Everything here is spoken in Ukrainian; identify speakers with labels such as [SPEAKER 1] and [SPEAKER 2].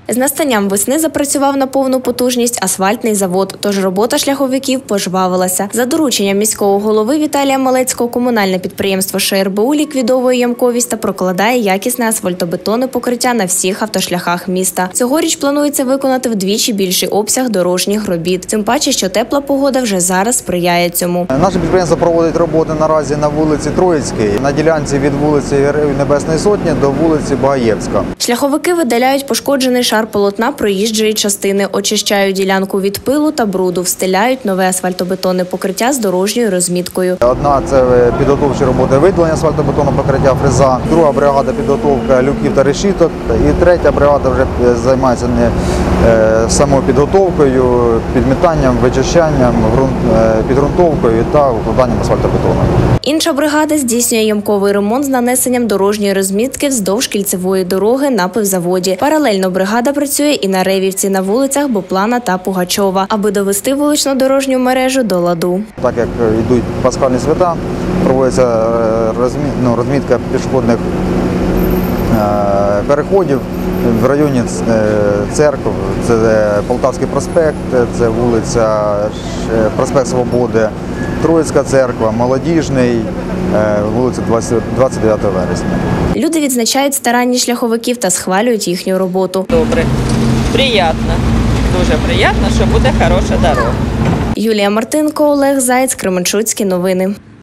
[SPEAKER 1] З настанням весни запрацював на повну потужність асфальтний завод, тож робота шляховиків пожвавилася. За дорученням міського голови Віталія Малецького комунальне підприємство ШРБУ ліквідовує ямковість та прокладає якісне асфальтобетонне покриття на всіх автошляхах міста. Цьогоріч планується виконати вдвічі більший обсяг дорожніх робіт. Тим паче, що тепла погода вже зараз сприяє цьому.
[SPEAKER 2] Наше підприємство проводить роботи наразі на вулиці Троїцькій, на ділянці від вулиці Героїв Небесної Сотні до вулиці Багаєвська.
[SPEAKER 1] Шляховики видаляють пошкоджений шар полотна проїжджої частини, очищають ділянку від пилу та бруду, встиляють нове асфальтобетонне покриття з дорожньою розміткою.
[SPEAKER 2] Одна – це підготовчі роботи видалення асфальтобетонного покриття фреза, друга бригада – підготовка люків та решіток, і третя бригада вже займається не самою підготовкою, підмітанням, вичищанням, підґрунтовкою та укладанням асфальтобетону.
[SPEAKER 1] Інша бригада здійснює ямковий ремонт з нанесенням дорожньої розмітки вздовж кільцевої дороги на пивзаводі. Паралельно бригада працює і на Ревівці на вулицях Боплана та Пугачова, аби довести вулично-дорожню мережу до ладу.
[SPEAKER 2] Так як йдуть пасхальні свята, проводиться розмітка пішохідних переходів в районі церкв. Це Полтавський проспект, це вулиця Проспект Свободи, Троїцька церква, Молодіжний, вулиця 29 вересня.
[SPEAKER 1] Люди відзначають старанні шляховиків та схвалюють їхню роботу.
[SPEAKER 3] Добре, приємно, дуже приємно, що буде хороша дорога.
[SPEAKER 1] Юлія Мартинко, Олег Заєць, Кременчуцькі новини.